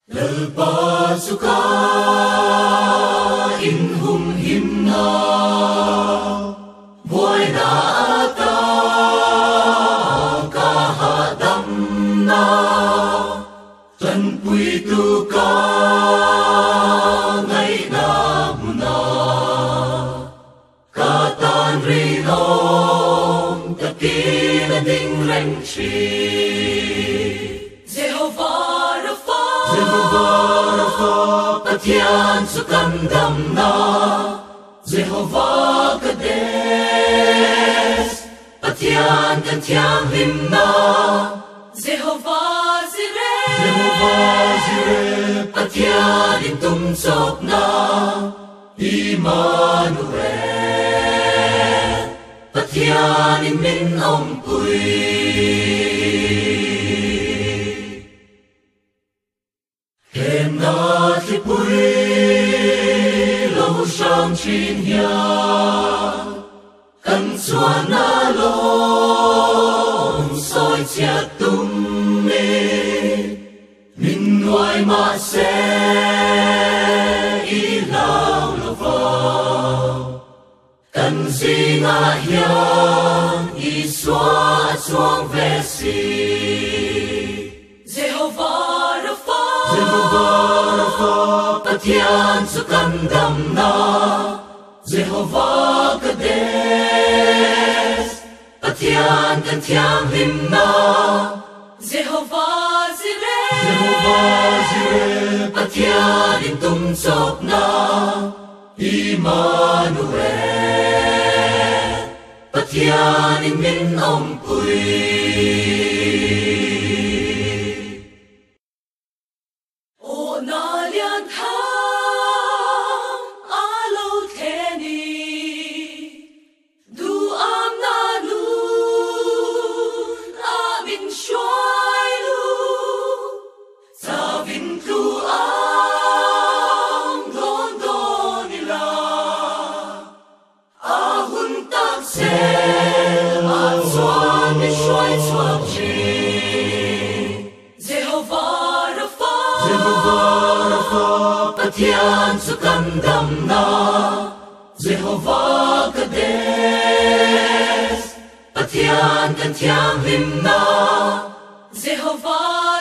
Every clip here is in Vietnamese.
Lepas suka inhum himna Boy na ata kahadamna Tan puitu ka ngay na muna Katan rinom takin ding reng chi Jehovah Rafa Patian sukandam na Jehovah Kades Patian kantiang himna Jehovah Jireh Patian intumsok na Emmanuel Patian imin ompui Em na chi pui lâu sang chín ya Căn xóa na lông soi chia tung mê Min ngoài mà sẽ ý lao lâu vào Căn gì ngã hiang ý xóa xuống về si Jehovah Rafa Patian sukandam na Jehovah Kades Patian kantiang himna Jehovah Jireh Patian intumsok na Emmanuel Patian imin ompui Patian sukandam na Jehovah Kades Patian kantiang himna Jehovah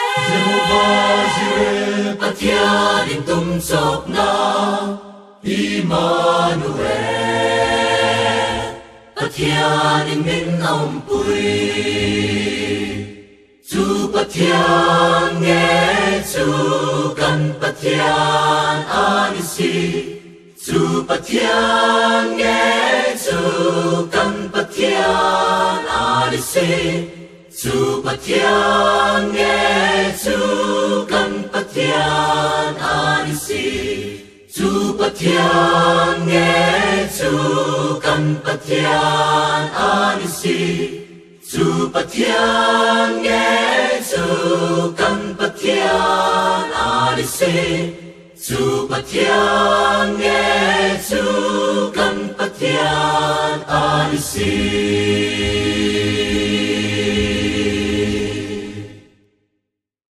Jireh Patian intumsok na Emmanuel Patian imin ompui Chu Patian nghe chu kan Patian anisi Chu Patian nghe chu kan Patian anisi Chu Patian nghe chu kan Patian anisi Chu Patian nghe chu kan Patian anisi Chu Patian nghe chu kan Patian anisi Chu Patian nghe chu kan Patian anisi